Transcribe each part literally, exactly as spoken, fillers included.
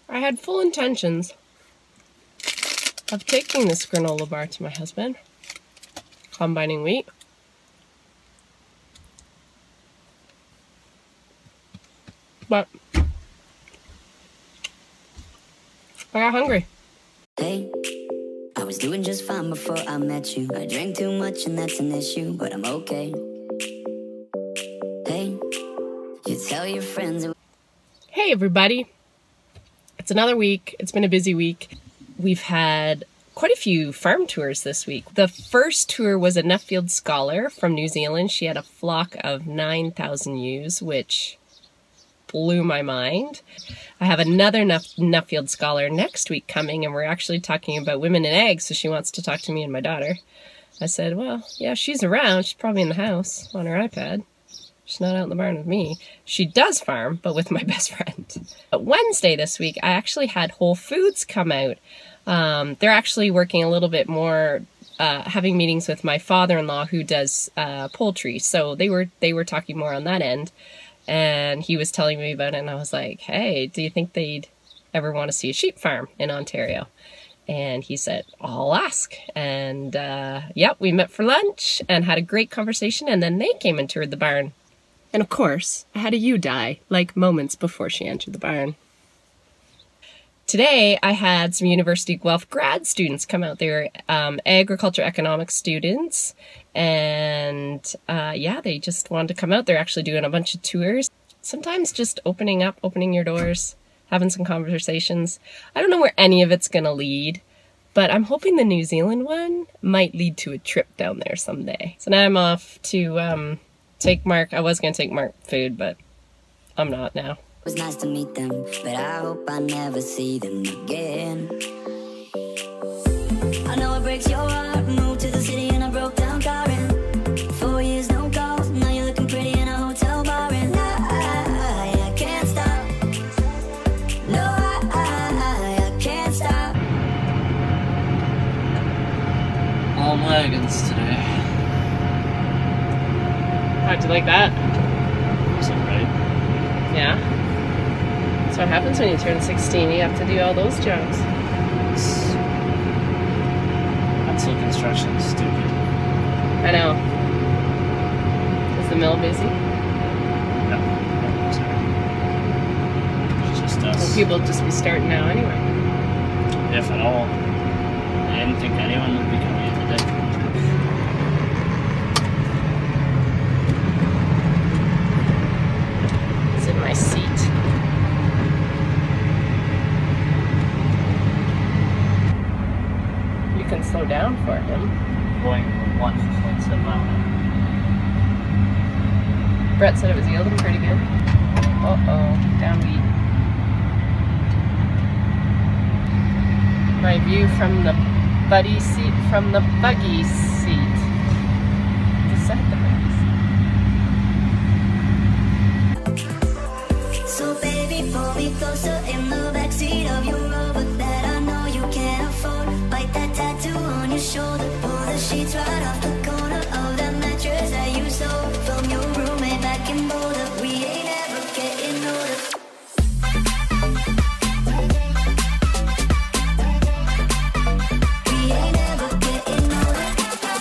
I had full intentions of taking this granola bar to my husband, combining wheat. But I got hungry. Hey, I was doing just fine before I met you. I drank too much and that's an issue, but I'm okay. Hey, you tell your friends. Hey everybody. It's another week. It's been a busy week. We've had quite a few farm tours this week. The first tour was a Nuffield scholar from New Zealand. She had a flock of nine thousand ewes, which blew my mind. I have another Nuff Nuffield scholar next week coming, and we're actually talking about women and eggs, so she wants to talk to me and my daughter. I said, well, yeah, she's around. She's probably in the house on her iPad. She's not out in the barn with me. She does farm, but with my best friend. But Wednesday this week, I actually had Whole Foods come out. Um, they're actually working a little bit more, uh, having meetings with my father-in-law who does uh, poultry. So they were they were talking more on that end. And he was telling me about it, and I was like, hey, do you think they'd ever want to see a sheep farm in Ontario? And he said, I'll ask. And uh, yep, we met for lunch and had a great conversation, and then they came and toured the barn. And of course, I had a ewe die, like moments before she entered the barn. Today, I had some University of Guelph grad students come out. They were um, agriculture economics students, and uh, yeah, they just wanted to come out. They're actually doing a bunch of tours. Sometimes just opening up, opening your doors, having some conversations. I don't know where any of it's going to lead, but I'm hoping the New Zealand one might lead to a trip down there someday. So now I'm off to um, take Mark. I was going to take Mark food, but I'm not now. It was nice to meet them, but I hope I never see them again. I know it breaks your heart. Moved to the city and I broke down car in four years, no calls. Now you're looking pretty in a hotel bar, and I, I, I can't stop. No, I, I, I can't stop. All wagons today. How'd you like that? Wasn't right. Yeah. That's what happens when you turn sixteen. You have to do all those jobs. Pencil construction is stupid. I know. Is the mill busy? No. No, sorry. It's just us. Well, people just be starting now anyway. If at all. I didn't think anyone would be coming in today. It's in my seat. You can slow down for him. Going one point seven mile an hour. Brett said it was yielding pretty good. Uh-oh, downbeat. My view from the buddy seat, from the buggy seat. Beside the buggy. So baby, pull me closer in the backseat of your Rover that I know you can't afford. Bite that tattoo on your shoulder, pull the sheets right off the corner of that mattress that you stole from your roommate back in Boulder. We ain't ever getting older. We ain't ever getting older.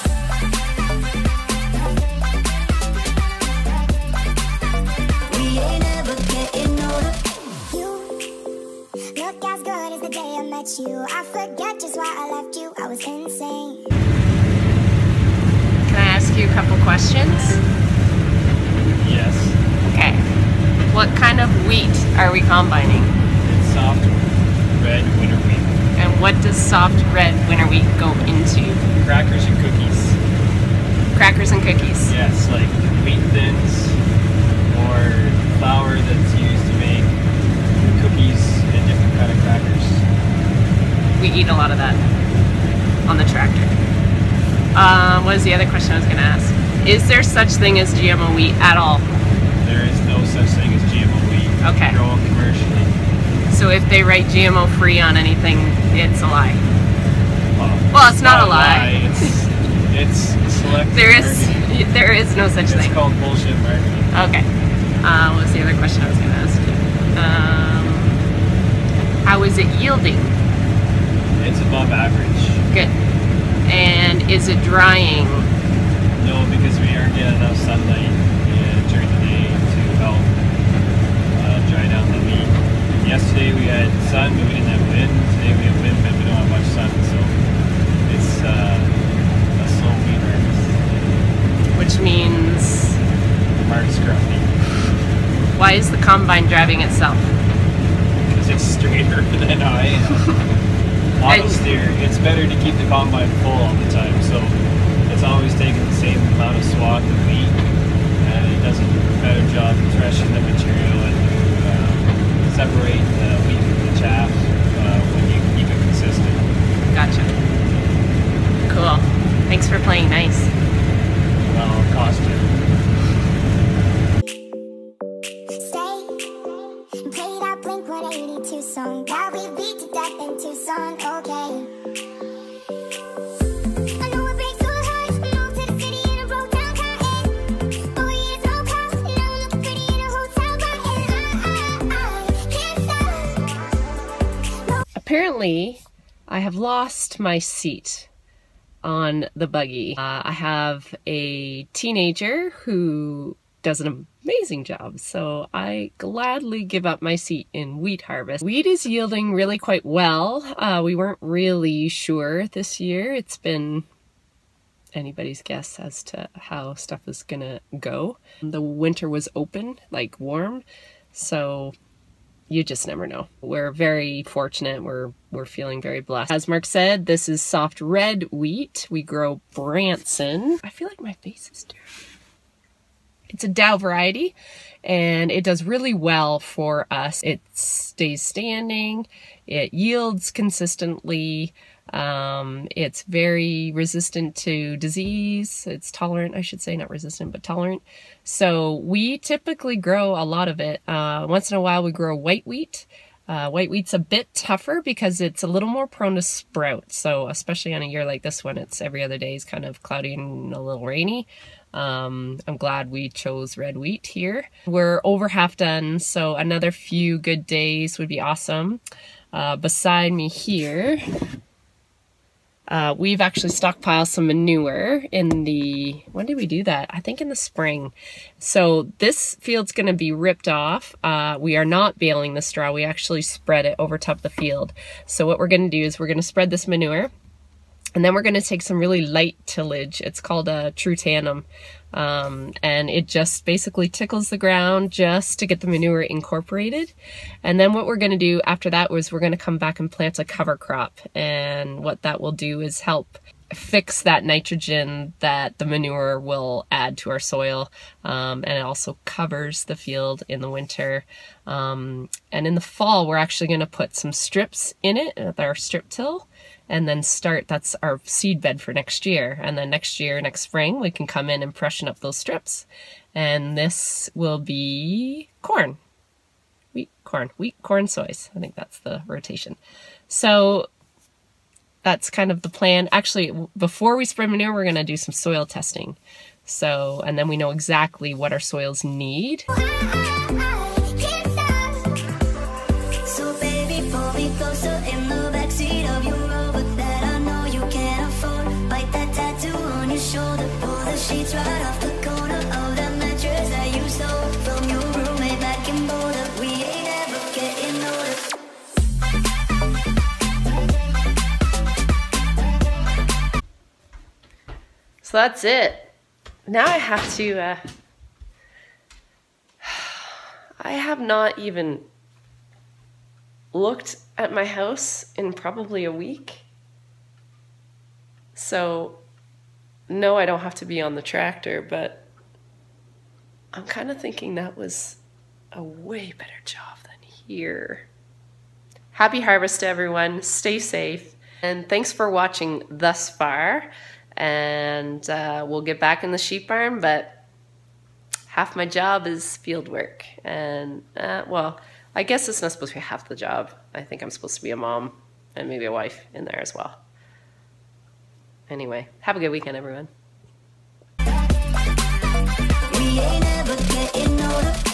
We ain't ever getting older. You look as good as the day I met you. I forget just why I left you. I was insane. Can I ask you a couple questions? Yes. Okay. What kind of wheat are we combining? It's soft red winter wheat. And what does soft red winter wheat go into? Crackers and cookies. Crackers and cookies. Yes, like wheat thins or flour that's used to make cookies and different kind of crackers. We eat a lot of that on the tractor. Um, what is the other question I was going to ask? Is there such thing as G M O wheat at all? There is no such thing as G M O wheat. Okay. Grown commercially. So if they write G M O free on anything, it's a lie. Well, Well, it's not a lie. It's it's selective There is marketing. there is no such It's thing. called bullshit marketing. Okay. Uh, what was the other question I was going to ask you? Um, How is it yielding? It's above average. Good. And is it drying? No, because we aren't getting enough sunlight uh, during the day to help uh, dry down the wheat. Yesterday we had sun, but we didn't have wind. Today we have wind, but we don't have much sun, so it's uh, a slow wheat harvest. Which means... Mark's grumpy. Why is the combine driving itself? Because it's straighter than I am. Honestly, it's better to keep the combine full all the time, so it's always taking the same amount of swath of wheat, and it does a better job of threshing the material and uh, separate the wheat from the chaff uh, when you keep it consistent. Gotcha. Cool. Thanks for playing nice. Well, it costs you. Song that we beat to death in Tucson, okay. I know it breaks your heart. Moved to the city in a broke down cotton. Four years no cost, now looking pretty in a hotel button. I, I, I can't stop. Apparently, I have lost my seat on the buggy. Uh, I have a teenager who does an amazing job, so I gladly give up my seat in wheat harvest. Wheat is yielding really quite well. Uh, we weren't really sure this year. It's been anybody's guess as to how stuff is gonna go. The winter was open, like warm, so you just never know. We're very fortunate. We're we're feeling very blessed. As Mark said, this is soft red wheat. We grow Branson. I feel like my face is dirty. It's a Dow variety, and it does really well for us. It stays standing, it yields consistently, um, it's very resistant to disease, it's tolerant, I should say, not resistant, but tolerant. So we typically grow a lot of it. Uh, once in a while we grow white wheat. Uh, white wheat's a bit tougher because it's a little more prone to sprout. So especially on a year like this one, it's every other day is kind of cloudy and a little rainy. Um, I'm glad we chose red wheat here. We're over half done, so another few good days would be awesome. Uh, beside me here, uh, we've actually stockpiled some manure in the, when did we do that? I think in the spring. So this field's gonna be ripped off. Uh, we are not baling the straw, we actually spread it over top the field. So what we're gonna do is we're gonna spread this manure, and then we're going to take some really light tillage. It's called a true tandem. Um, and it just basically tickles the ground just to get the manure incorporated. And then what we're going to do after that was we're going to come back and plant a cover crop. And what that will do is help fix that nitrogen that the manure will add to our soil. Um, and it also covers the field in the winter. Um, and in the fall, we're actually going to put some strips in it with our strip till. And then start, that's our seed bed for next year. And then next year, next spring, we can come in and freshen up those strips. And this will be corn. Wheat, corn, wheat, corn, soys. I think that's the rotation. So that's kind of the plan. Actually, before we spread manure, we're gonna do some soil testing. So, and then we know exactly what our soils need. Sheets right off the corner of that mattress that you stole from your roommate back in Boulder. We ain't ever getting older. So that's it. Now I have to, uh, I have not even looked at my house in probably a week. So no, I don't have to be on the tractor, but I'm kind of thinking that was a way better job than here. Happy harvest, everyone. Stay safe. And thanks for watching thus far. And uh, we'll get back in the sheep barn, but half my job is field work. And, uh, well, I guess it's not supposed to be half the job. I think I'm supposed to be a mom and maybe a wife in there as well. Anyway, have a good weekend, everyone. We ain't ever getting older.